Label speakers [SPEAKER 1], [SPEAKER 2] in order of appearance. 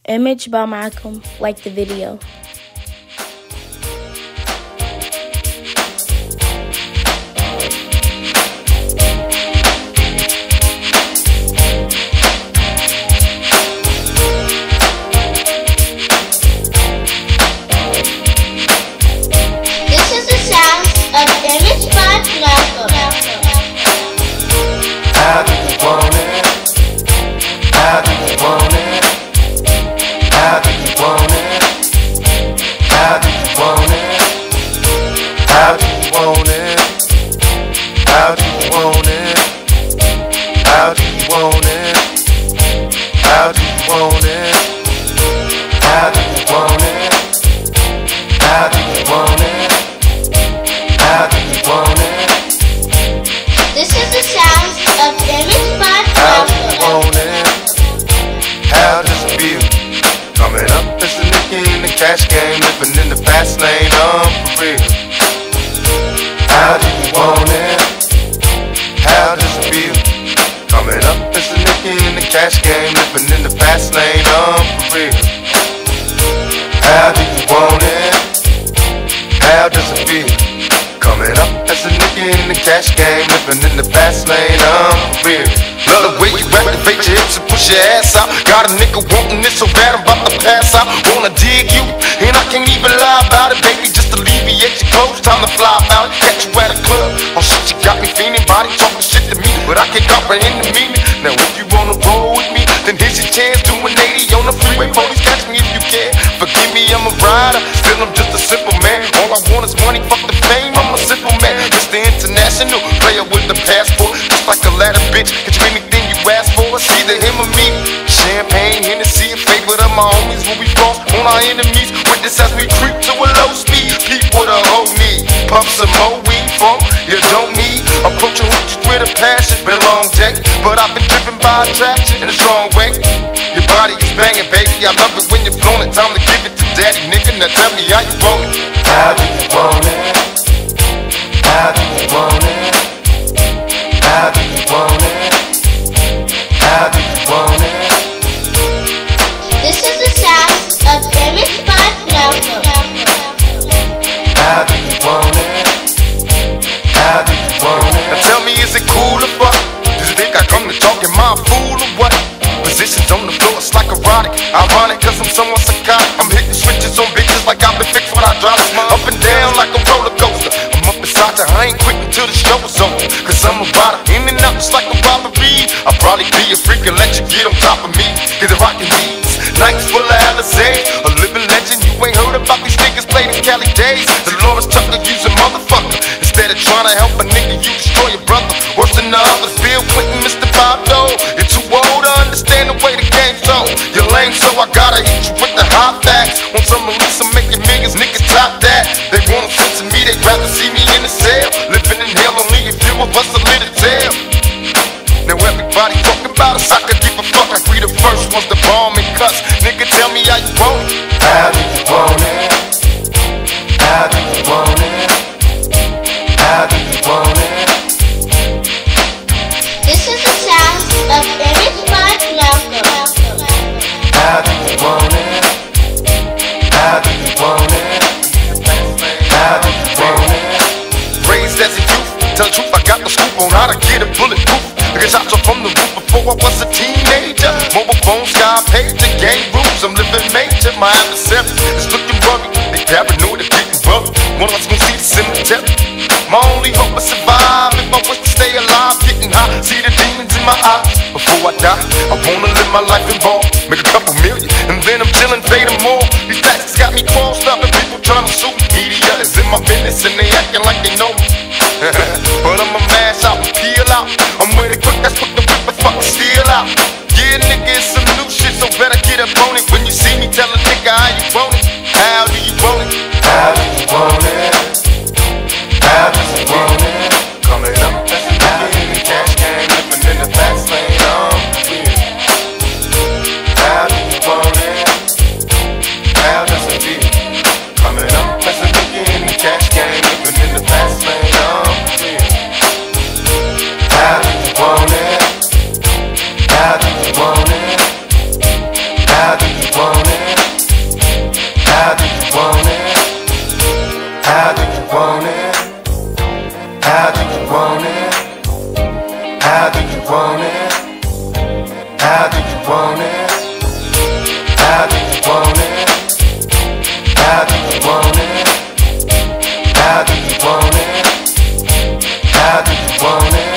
[SPEAKER 1] ImageByMalcolm, like the video.
[SPEAKER 2] This is the sound of ImageByMalcolm.
[SPEAKER 3] How do you want it? How do you want it? How do you want it? How do you want it? How do you want it? How do you want it? How do you want it? How do you want it? How do you want it? How do you want it? How do you want it?
[SPEAKER 2] This is the sound of ImageByMalcolm.
[SPEAKER 3] How do you want it? How does it feel? Coming up as a nigga in the cash game, living in the fast lane, for real. How do you want it? How does it feel? Coming up as a nigga in the cash game, living in the fast lane, for real. How do you want it? How does it feel? Coming up as a nigga in the cash game, living in the fast lane, for real. Love the way you activate your hips and push your ass out. Got a nigga wanting this so bad I'm about to pass out. Wanna dig you, and I can't even lie about it, baby. Just alleviate your clothes, time to fly out. Catch you at a club, oh shit, you got me feeling. Body talking shit to me, but I can't comprehend the meaning. Now if you wanna roll with me, then here's your chance. Doing 80 on the freeway, police catch me if you can. Forgive me, I'm a rider, still I'm just a simple man. All I want is money, fuck the fame, I'm a simple man. Mr. International, player with the passport. Just like a ladder, bitch, get you anything you ask for. It's either him or me. Champagne, Hennessy, a favorite of my homies. When we cross on our enemies, witness as we creep to a low speed. Peep with a whole knee, pump some more weed from you don't need. Approaching hoochies with a passion, been a long day, but I've been driven by attraction in a strong way. Your body is banging, baby, I love it when you're flown it. Time to give it to daddy, nigga, now tell me how you want it. How do you want it? How do you want it? How do you want it? How do you want it?
[SPEAKER 2] This is the sound of ImageByMalcolm.
[SPEAKER 3] How do you want it? How do you want it? Now tell me, is it cool or what? Does you think I come to talk, am I a fool or what? Positions on the floor, it's like erotic. Ironic, cause I'm somewhat psychotic. I'm hitting switches on bitches like I've been fixed with hydraulics. Up and down like a roller coaster. I'm up inside you, I ain't quitting till the show is over. Cause I'm a rider, in and out just like a robbery. I'll probably be a freak and let you get on top of me. Cause I'm rocking these nights full of Alizé. A living legend, you ain't heard about these niggas play these Cali days. The Lawrence Tucker, use a motherfucker. Instead of trying to help a nigga, you destroy your brother. Worse than the others, Bill Clinton, Mr. Bob Dole. You're too old to understand the way the game's so. You're lame, so I gotta hit you with the hot facts. Want some release, I'm making millions, niggas top that. They want to to me, they'd rather see me in the cell. Living in hell, only a few of us are lit to tell. Now everybody talking about us, I could give a fuck. Like we the first ones to bomb and cuss. Nigga, tell me how you want it. How do you want it? How do you want it? How do you want it?
[SPEAKER 2] This is the sound of ImageByMalcolm.
[SPEAKER 3] How do you want it? How do you want it? How do you want it? Raised as a youth, tell the truth, I got the scoop on how to get a bulletproof. Nigga shots off from the roof before I was a teenager. Mobile phone, sky pager, gang rules, I'm living major. My adversary is looking worried, they paranoid of getting buried. One of us gon' see the cemetery. My only hope is survive if I wish to stay alive. Getting high, see the demons in my eyes. Before I die, I wanna live my life involved. Make a couple million, and then I'm chillin', pay them more. These taxes got me crossed up, and people tryna sue. Media is in my business, and they acting like they know me. But I'ma mash out and peel out. I'm with it quick, that's what the whip and fucking steal out. Yeah, nigga, it's some new shit, so better get up on it. When you see me, tell a nigga how you want it. How do you want it? How do you want it? How do you want it? Coming up as a nigga in the cash game, living in the fast lane, How do you want it? How does it feel? Coming up as a nigga in the cash game, living in the fast lane, How do you want it? How do you want it? How do you want it? How do you want it? How do you want it? How do you want it? How do you want it? How do you want it?